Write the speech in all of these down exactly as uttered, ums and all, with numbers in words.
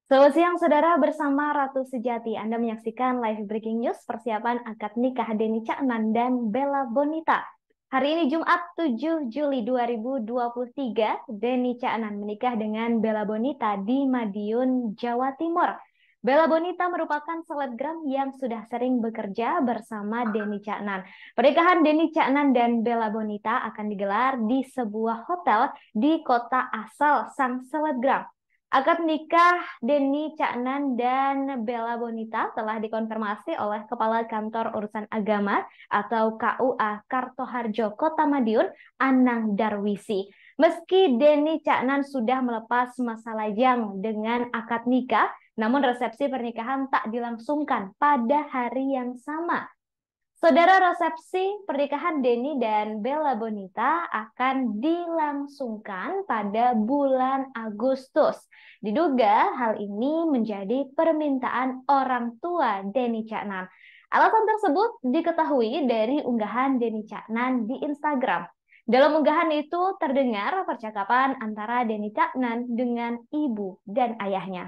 Selamat siang, saudara. Bersama Ratu Sejati, Anda menyaksikan live breaking news persiapan akad nikah Denny Caknan dan Bella Bonita. Hari ini Jumat tujuh Juli dua ribu dua puluh tiga, Denny Caknan menikah dengan Bella Bonita di Madiun, Jawa Timur. Bella Bonita merupakan selebgram yang sudah sering bekerja bersama Denny Caknan. Pernikahan Denny Caknan dan Bella Bonita akan digelar di sebuah hotel di kota asal sang selebgram. Akad nikah Denny Caknan dan Bella Bonita telah dikonfirmasi oleh Kepala Kantor Urusan Agama atau K U A Kartoharjo Kota Madiun, Anang Darwisi. Meski Denny Caknan sudah melepas masa lajang dengan akad nikah, namun resepsi pernikahan tak dilangsungkan pada hari yang sama. Saudara, resepsi pernikahan Denny dan Bella Bonita akan dilangsungkan pada bulan Agustus. Diduga hal ini menjadi permintaan orang tua Denny Caknan. Alasan tersebut diketahui dari unggahan Denny Caknan di Instagram. Dalam unggahan itu terdengar percakapan antara Denny Caknan dengan ibu dan ayahnya.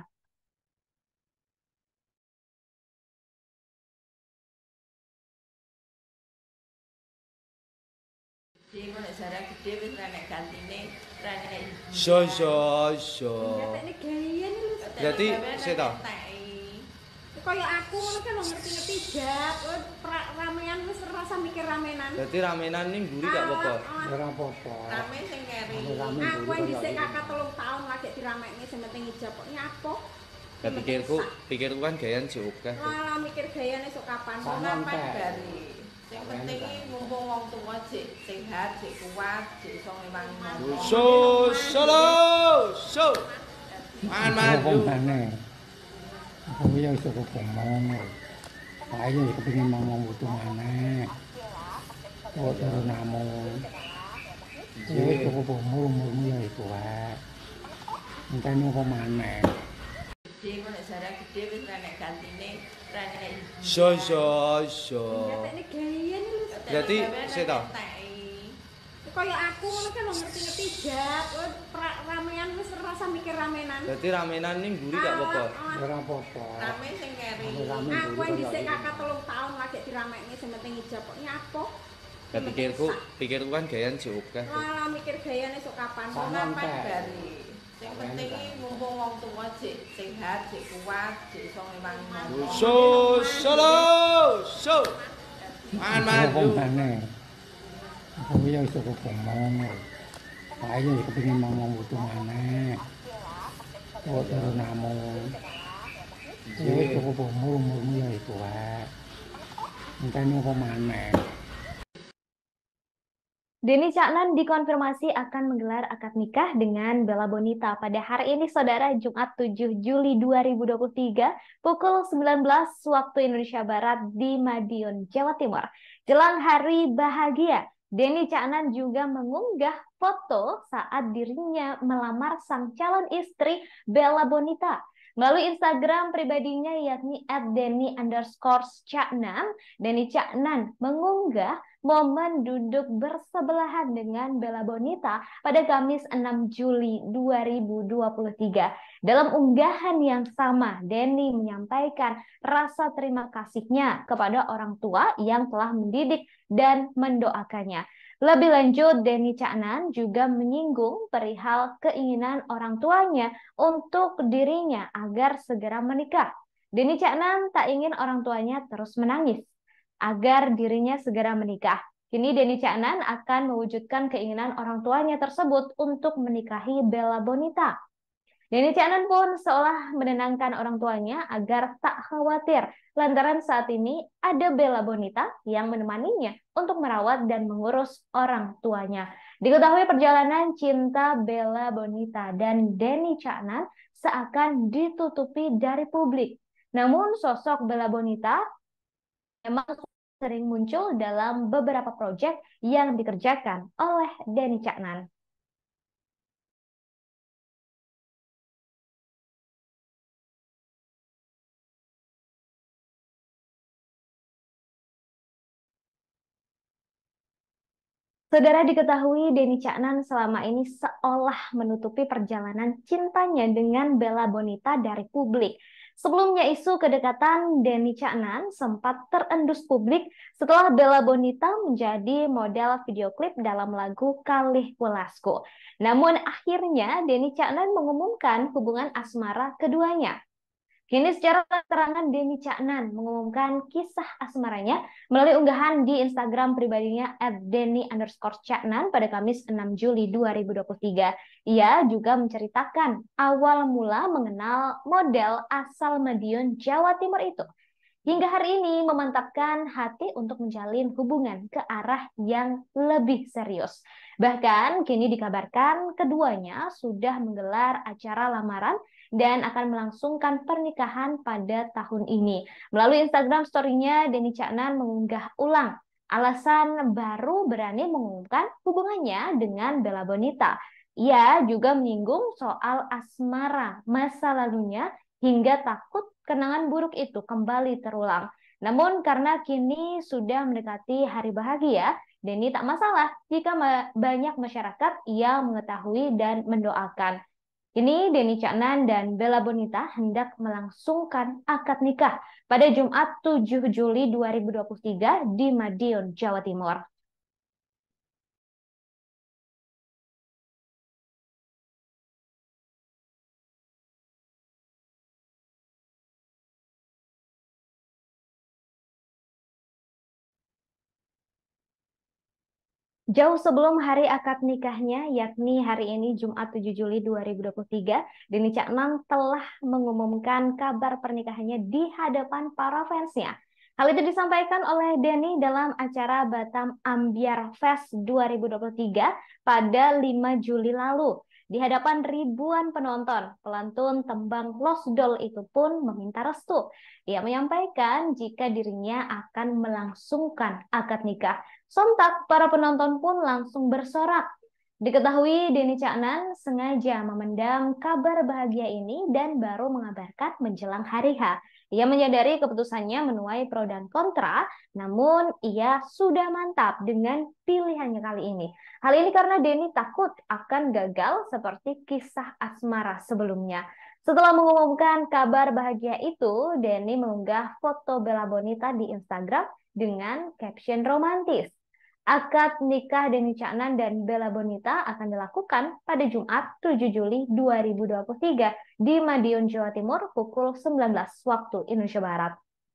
Jadi kalau jarak gede wis renek gantine, renek So so so. Teknik gaya nih lu. Berarti saya tahu. Kaya aku ngono kan ngerti-ngerti jab, pra- ramean wis rasa mikir ramenan. Berarti ramenan nih buri gak apa-apa. Ora apa-apa. Rame sing keri. Rame Aku yang dhisik kakak telung tahun lagi diramekne sing penting ijab kok nyapo. Ya pikirku, pikirku kan gayan sih oke. Lah mikir gayane sok kapan. Sampean Kapan teh. bari. Yang penting iki mumpung wong tuwa sik sehat, sik kuat, sik iso ngewangi. So solo so. Man man Apa yuk. maneh? Aku ya iso ngomong. Ayo ya kepengin ngomong butuh maneh. Oh, terus namung. Ya wis cukup umur-umurmu ya iku wae. Enteni apa maneh? Jadi kalau jarak gede wis renek gantine, renek. So so so. Teknik gaya nih lu. Berarti saya tahu. Kaya aku ngono kan ngerti-ngerti jab, pra- ramean wis rasa mikir ramenan. Berarti ramenan nih buri gak apa-apa. Ora apa-apa. Rame sing keri. Rame Aku yang dhisik kakak telung tahun lagi diramekne sing penting ijab kok nyapo. Ya pikirku, pikirku kan gayan sih oke. Lah mikir gayane sok kapan. Sampean Kapan teh. bari. Yang penting iki mumpung wong tuwa sik sehat, sik kuat, sik iso ngewangi. So solo so. Man man Apa yuk. maneh? Aku ya iso ngomong. Ayo ya kepengin ngomong butuh maneh. Oh, terus namung. Ya wis cukup umur-umurmu ya iku wae. Enteni apa maneh? Denny Caknan dikonfirmasi akan menggelar akad nikah dengan Bella Bonita pada hari ini, saudara, Jumat tujuh Juli dua ribu dua puluh tiga, pukul sembilan belas waktu Indonesia Barat di Madiun, Jawa Timur. Jelang hari bahagia, Denny Caknan juga mengunggah foto saat dirinya melamar sang calon istri Bella Bonita. Melalui Instagram pribadinya yakni at denny underscore caknan, Denny Caknan mengunggah momen duduk bersebelahan dengan Bella Bonita pada Kamis enam Juli dua ribu dua puluh tiga. Dalam unggahan yang sama, Denny menyampaikan rasa terima kasihnya kepada orang tua yang telah mendidik dan mendoakannya. Lebih lanjut, Denny Caknan juga menyinggung perihal keinginan orang tuanya untuk dirinya agar segera menikah. Denny Caknan tak ingin orang tuanya terus menangis agar dirinya segera menikah. Kini Denny Caknan akan mewujudkan keinginan orang tuanya tersebut untuk menikahi Bella Bonita. Denny Caknan pun seolah menenangkan orang tuanya agar tak khawatir lantaran saat ini ada Bella Bonita yang menemaninya untuk merawat dan mengurus orang tuanya. Diketahui perjalanan cinta Bella Bonita dan Denny Caknan seakan ditutupi dari publik. Namun sosok Bella Bonita memang sering muncul dalam beberapa proyek yang dikerjakan oleh Denny Caknan. Saudara, diketahui Denny Caknan selama ini seolah menutupi perjalanan cintanya dengan Bella Bonita dari publik. Sebelumnya isu kedekatan Denny Caknan sempat terendus publik setelah Bella Bonita menjadi model video klip dalam lagu Kalih Welasku. Namun akhirnya Denny Caknan mengumumkan hubungan asmara keduanya. Kini secara terangan Denny Caknan mengumumkan kisah asmaranya melalui unggahan di Instagram pribadinya at denny underscore caknan pada Kamis enam Juli dua ribu dua puluh tiga. Ia juga menceritakan awal mula mengenal model asal Madiun, Jawa Timur itu. Hingga hari ini memantapkan hati untuk menjalin hubungan ke arah yang lebih serius. Bahkan kini dikabarkan keduanya sudah menggelar acara lamaran dan akan melangsungkan pernikahan pada tahun ini. Melalui Instagram story-nya, Denny Caknan mengunggah ulang alasan baru berani mengumumkan hubungannya dengan Bella Bonita. Ia juga menyinggung soal asmara masa lalunya hingga takut kenangan buruk itu kembali terulang. Namun karena kini sudah mendekati hari bahagia, Denny tak masalah jika banyak masyarakat yang mengetahui dan mendoakan. Kini Denny Caknan dan Bella Bonita hendak melangsungkan akad nikah pada Jumat tujuh Juli dua ribu dua puluh tiga di Madiun, Jawa Timur. Jauh sebelum hari akad nikahnya, yakni hari ini Jumat tujuh Juli dua ribu dua puluh tiga, Denny Caknan telah mengumumkan kabar pernikahannya di hadapan para fansnya. Hal itu disampaikan oleh Denny dalam acara Batam Ambiar Fest dua ribu dua puluh tiga pada lima Juli lalu. Di hadapan ribuan penonton, pelantun tembang Los Dol itu pun meminta restu. Ia menyampaikan jika dirinya akan melangsungkan akad nikah. Sontak, para penonton pun langsung bersorak. Diketahui Denny Caknan sengaja memendam kabar bahagia ini dan baru mengabarkan menjelang hari H. Ia menyadari keputusannya menuai pro dan kontra, namun ia sudah mantap dengan pilihannya kali ini. Hal ini karena Denny takut akan gagal seperti kisah asmara sebelumnya. Setelah mengumumkan kabar bahagia itu, Denny mengunggah foto Bella Bonita di Instagram dengan caption romantis. Akad nikah Denny Caknan dan Bella Bonita akan dilakukan pada Jumat tujuh Juli dua ribu dua puluh tiga di Madiun, Jawa Timur pukul sembilan belas waktu Indonesia Barat.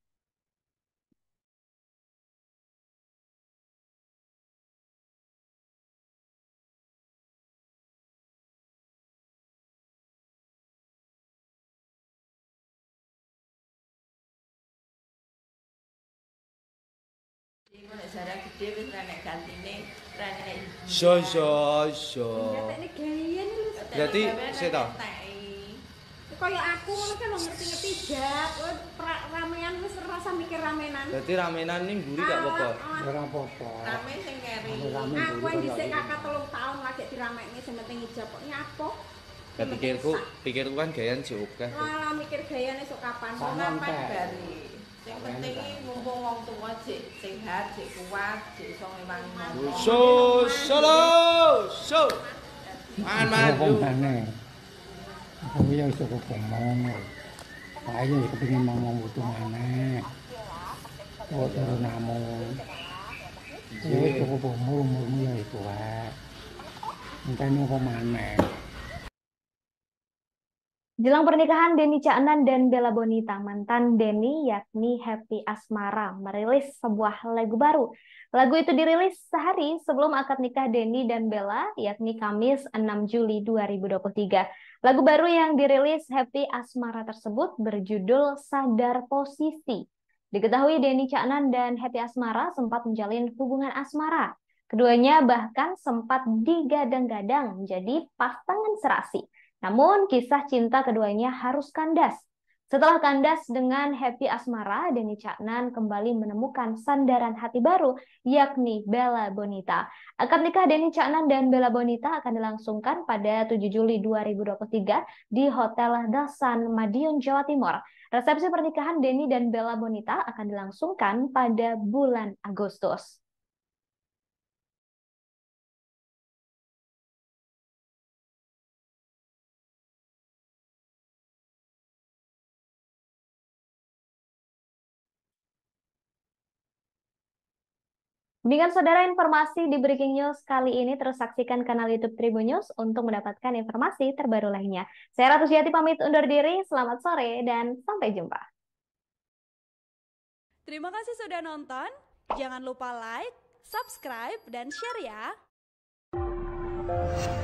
Iku nek jarak gede wis renek gantine, renek. So so so. Teknik gaya nih lu. Berarti sih toh. Kaya aku ngono kan ngerti-ngerti jab, ramean wis rasa mikir ramenan. Berarti ramenan ning mburi gak apa-apa. Ora apa-apa. Rame sing keri. Rame Aku mburi yang kok dhisik gak kakak telung tahun lagi diramekne sing penting ijab kok nyapo. Gak pikirku, pikirku kan gayan sih oke. Lah mikir gayane sok kapan. Sampean Kapan teh. bari. Yang penting iki mumpung wong tuwa jek sehat, jek kuat, jek iso ngewangi. So solo so. Man man Apa yuk. maneh? Aku ya iso ngomong. Payu ya kepengin ngomong butuh maneh. Kok terus namung. Ya wis cukup umur, umurmu ya iku wae. Enteni apa maneh. Jelang pernikahan Denny Caknan dan Bella Bonita, mantan Denny yakni Happy Asmara merilis sebuah lagu baru. Lagu itu dirilis sehari sebelum akad nikah Denny dan Bella, yakni Kamis enam Juli dua ribu dua puluh tiga. Lagu baru yang dirilis Happy Asmara tersebut berjudul Sadar Posisi. Diketahui Denny Caknan dan Happy Asmara sempat menjalin hubungan asmara. Keduanya bahkan sempat digadang-gadang menjadi pasangan serasi. Namun, kisah cinta keduanya harus kandas. Setelah kandas dengan Happy Asmara, Denny Caknan kembali menemukan sandaran hati baru, yakni Bella Bonita. Akad nikah Denny Caknan dan Bella Bonita akan dilangsungkan pada tujuh Juli dua ribu dua puluh tiga di Hotel Dasan, Madiun, Jawa Timur. Resepsi pernikahan Denny dan Bella Bonita akan dilangsungkan pada bulan Agustus. Demikian saudara informasi di Breaking News kali ini, terus saksikan kanal YouTube Tribun News untuk mendapatkan informasi terbaru lainnya. Saya Ratu Jati pamit undur diri, selamat sore dan sampai jumpa. Terima kasih sudah nonton, jangan lupa like, subscribe, dan share ya.